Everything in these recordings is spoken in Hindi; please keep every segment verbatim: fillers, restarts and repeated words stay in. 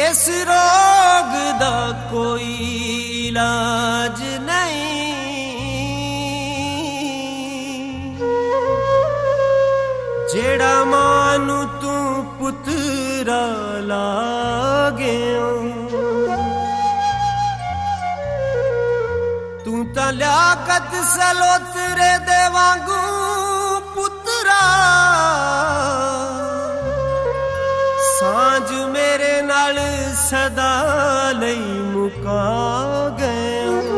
इस रोग दा कोई इलाज नहीं, जेड़ा मानू तू पुत्रा लागे। तू ता लियाकत सलोतरे दे वांगू पुत्रा, सांझ मेरे नाल सदा लई मुका गए।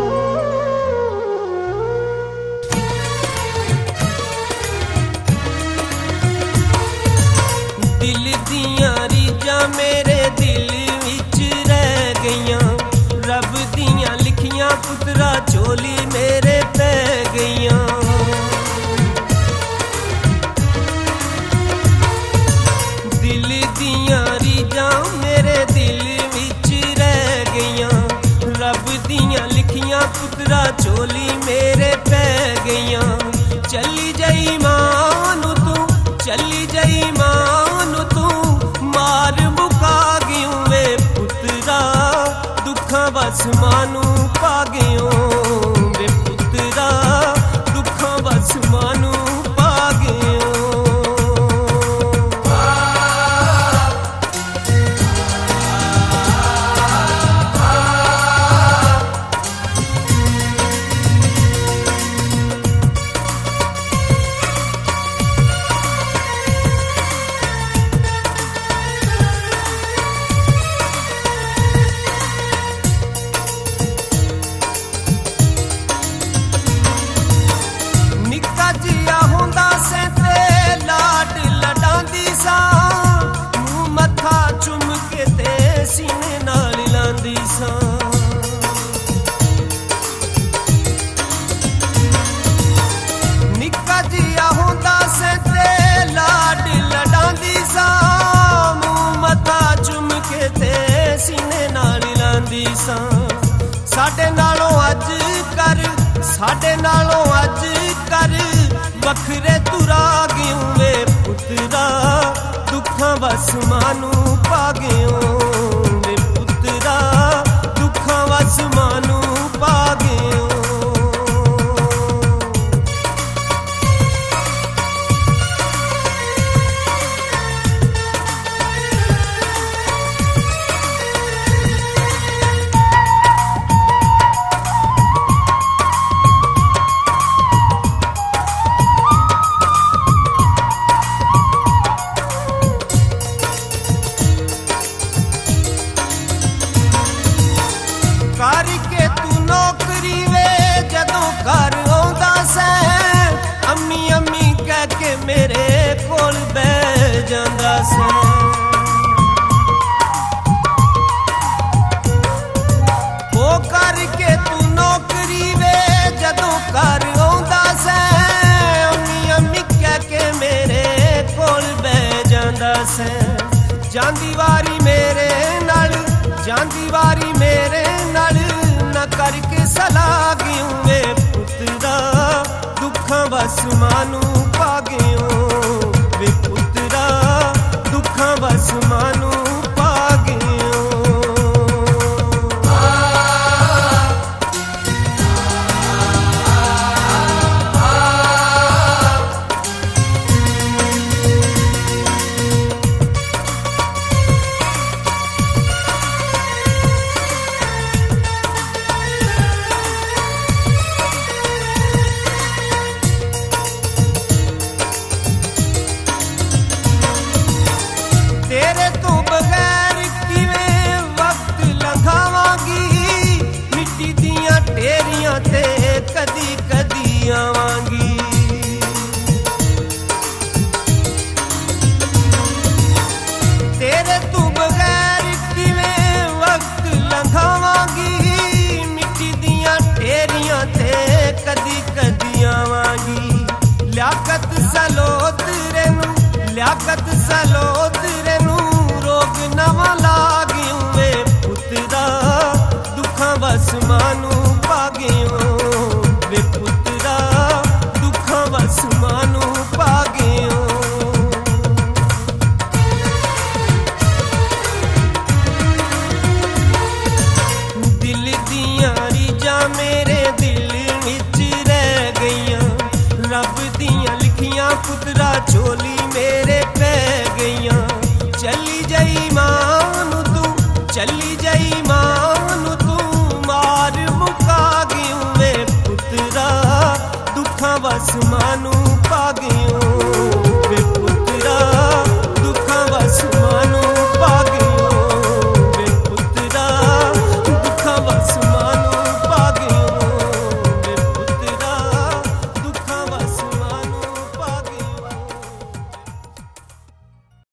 दिल दियां रीजां मेरे दिल विच रह गईयां, रब दियां लिखियां पुत्रा झोली मेरे पै गईयां। दिल दियां रीजां मेरे दिल विच रह गईयां, रब दियां लिखियां पुत्रा झोली मेरे पै गईयां। चली जाई मानू तू, चली जाई मानू तू, मार मुका गयूं वे पुत्रा, दुखां बस मानू पा गयूं वे पुत्रा, दुखां बस मानू पा गयूं। निक्का जिया होंदा से ते लाड लडांदी सा, मुंह मथा चुम के ते सीने नाल लांदी सा। साडे नालों अज कर, साडे नालों अज कर, बखरे तुरा गयूं वे पुत्रा, दुखां बस मानू पा गयूं वे पुत्रा, दुखां बस मानू पा गयूं। करके तू नौकरी वे जदों घर आउंदा सै, अम्मी अम्मी कह के मेरे कोल बैठ जांदा सै। ओ करके तू नौकरी वे जदों घर आउंदा सै, अम्मी अम्मी कह के मेरे कोल बैठ जांदा सै। जांदी वारी मेरे नाल, जांदी वारी मेरे नाल, ना करके सलाह गयूं वे पुत्रा, दुखां बस मानू पा गयूं वे पुत्रा, दुखां बस मानू पा गयूं। तेरे तो बगैर किवें वक्त लंघावांगी, मिट्टी दियां ढेरियां ते कदी कदी आवांगी। तेरे तो बगैर किवें वक्त लंघावांगी, मिट्टी दियां ढेरियां ते कदी कदी आवांगी। लियाकत सलोतरे नूं, लियाकत सलोतरे नूं, रोग नवां ला गयूं वे पुत्रा, दुखां बस मानू पा गयूं वे पुत्रा, दुखां बस मानू पा गयूं। ਝੋਲੀ ਮੇਰੇ